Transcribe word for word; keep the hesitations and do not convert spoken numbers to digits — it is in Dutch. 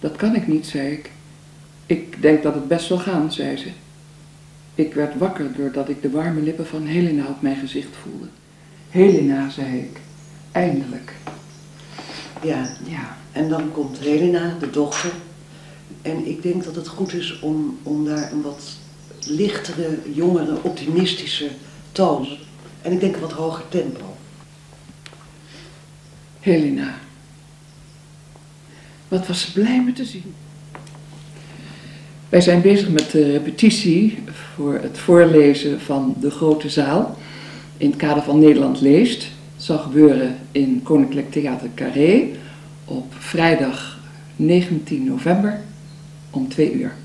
Dat kan ik niet, zei ik. Ik denk dat het best zal gaan, zei ze. Ik werd wakker doordat ik de warme lippen van Helena op mijn gezicht voelde. Helena, zei ik. Eindelijk. Ja, Ja. En dan komt Helena, de dochter. En ik denk dat het goed is om, om daar een wat lichtere, jongere, optimistische toon. En ik denk een wat hoger tempo. Helena. Wat was ze blij me te zien. Wij zijn bezig met de repetitie voor het voorlezen van De Grote Zaal. In het kader van Nederland leest. Het zal gebeuren in Koninklijk Theater Carré op vrijdag negentien november om twee uur.